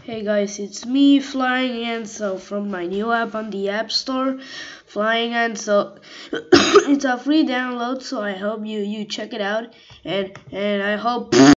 Hey guys, it's me, Flying Ansel, from my new app on the App Store, Flying Ansel. It's a free download, so I hope you check it out, and I hope